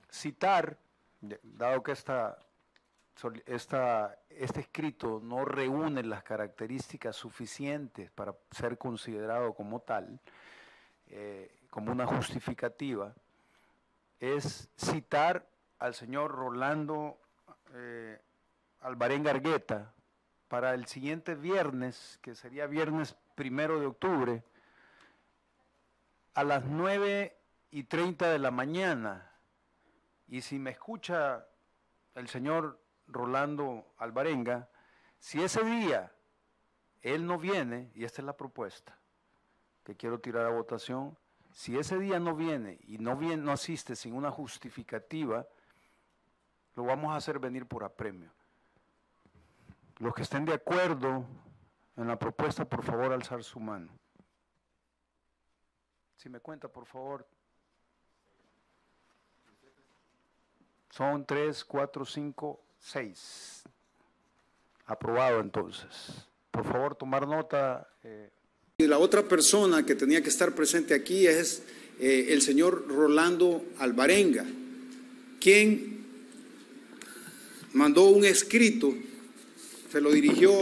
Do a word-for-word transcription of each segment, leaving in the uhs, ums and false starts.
citar, dado que esta, esta, este escrito no reúne las características suficientes para ser considerado como tal, eh, como una justificativa, es citar al señor Rolando eh, Alvarenga Argueta para el siguiente viernes, que sería viernes primero de octubre, a las nueve y treinta de la mañana. Y si me escucha el señor Rolando Alvarenga, si ese día él no viene, y esta es la propuesta que quiero tirar a votación, si ese día no viene y no, viene, no asiste sin una justificativa, lo vamos a hacer venir por apremio. Los que estén de acuerdo en la propuesta, por favor, alzar su mano. Si me cuenta, por favor. Son tres, cuatro, cinco, seis. Aprobado entonces. Por favor, tomar nota. Eh. Y la otra persona que tenía que estar presente aquí es eh, el señor Rolando Alvarenga, quien mandó un escrito, se lo dirigió,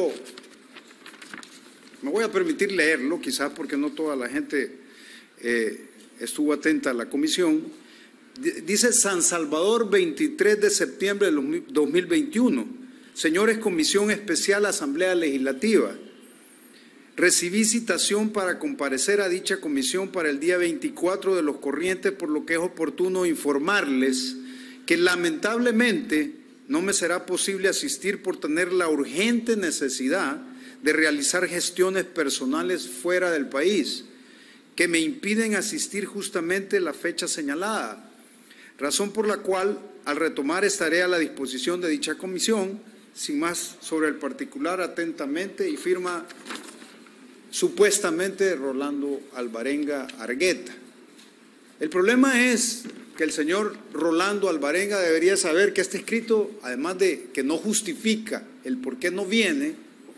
me voy a permitir leerlo, quizás porque no toda la gente eh, estuvo atenta a la comisión. Dice: San Salvador, veintitrés de septiembre de dos mil veintiuno. Señores, Comisión Especial Asamblea Legislativa, recibí citación para comparecer a dicha comisión para el día veinticuatro de los corrientes, por lo que es oportuno informarles que lamentablemente no me será posible asistir por tener la urgente necesidad de realizar gestiones personales fuera del país, que me impiden asistir justamente la fecha señalada, razón por la cual al retomar estaré a la disposición de dicha comisión. Sin más sobre el particular, atentamente, y firma supuestamente Rolando Alvarenga Argueta. El problema es que el señor Rolando Alvarenga debería saber que este escrito, además de que no justifica el por qué no viene,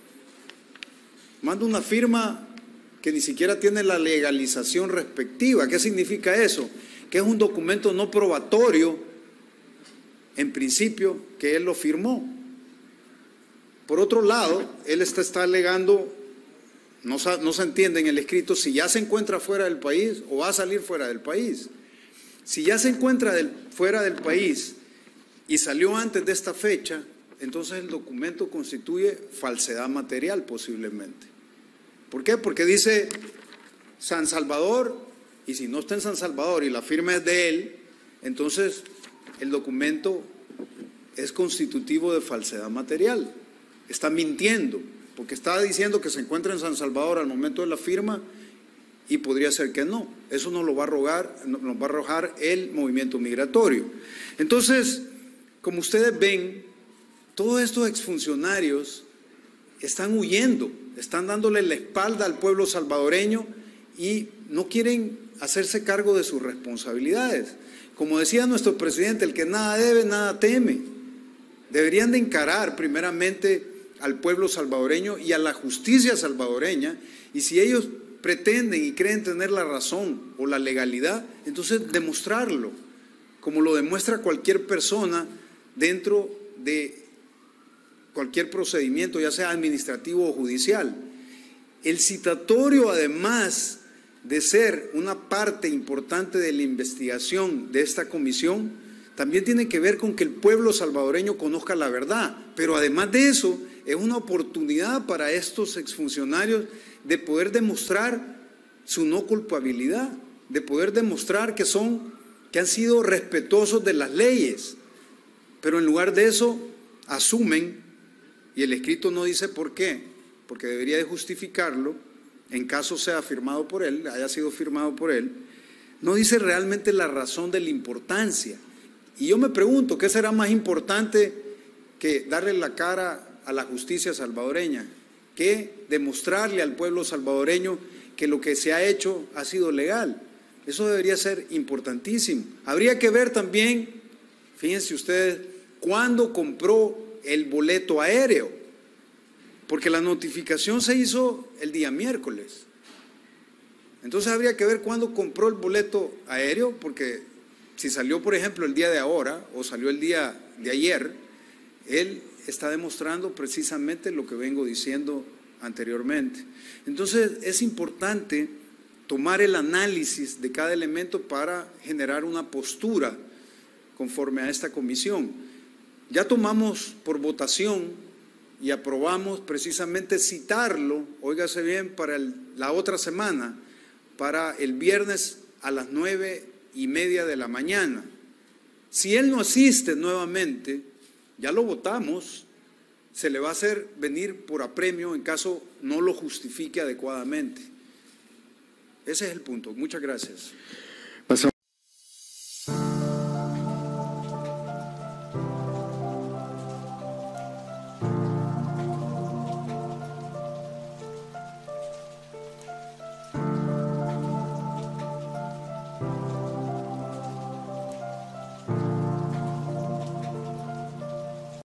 manda una firma que ni siquiera tiene la legalización respectiva. ¿Qué significa eso? Que es un documento no probatorio, en principio, que él lo firmó. Por otro lado, él está, está alegando, no, no se entiende en el escrito si ya se encuentra fuera del país o va a salir fuera del país. Si ya se encuentra del, fuera del país y salió antes de esta fecha, entonces el documento constituye falsedad material posiblemente. ¿Por qué? Porque dice San Salvador, y si no está en San Salvador y la firma es de él, entonces el documento es constitutivo de falsedad material. Está mintiendo, porque está diciendo que se encuentra en San Salvador al momento de la firma y podría ser que no. Eso nos lo va a arrojar, nos va a arrojar el movimiento migratorio. Entonces, como ustedes ven, todos estos exfuncionarios están huyendo, están dándole la espalda al pueblo salvadoreño y no quieren hacerse cargo de sus responsabilidades. Como decía nuestro presidente, el que nada debe, nada teme. Deberían de encarar primeramente al pueblo salvadoreño y a la justicia salvadoreña, y si ellos pretenden y creen tener la razón o la legalidad, entonces demostrarlo, como lo demuestra cualquier persona dentro de cualquier procedimiento, ya sea administrativo o judicial. El citatorio, además de ser una parte importante de la investigación de esta comisión, también tiene que ver con que el pueblo salvadoreño conozca la verdad, pero además de eso, es una oportunidad para estos exfuncionarios de poder demostrar su no culpabilidad, de poder demostrar que son, que han sido respetuosos de las leyes, pero en lugar de eso asumen, y el escrito no dice por qué, porque debería de justificarlo, en caso sea firmado por él, haya sido firmado por él, no dice realmente la razón de la importancia. Y yo me pregunto, ¿qué será más importante que darle la cara a la justicia salvadoreña, que demostrarle al pueblo salvadoreño que lo que se ha hecho ha sido legal? Eso debería ser importantísimo. Habría que ver también, fíjense ustedes, cuándo compró el boleto aéreo, porque la notificación se hizo el día miércoles. Entonces habría que ver cuándo compró el boleto aéreo, porque Si salió, por ejemplo, el día de ahora o salió el día de ayer, él está demostrando precisamente lo que vengo diciendo anteriormente. Entonces, es importante tomar el análisis de cada elemento para generar una postura conforme a esta comisión. Ya tomamos por votación y aprobamos precisamente citarlo, óigase bien, para el, la otra semana, para el viernes a las nueve y media de la mañana. Si él no asiste nuevamente, ya lo votamos, se le va a hacer venir por apremio en caso no lo justifique adecuadamente. Ese es el punto. Muchas gracias.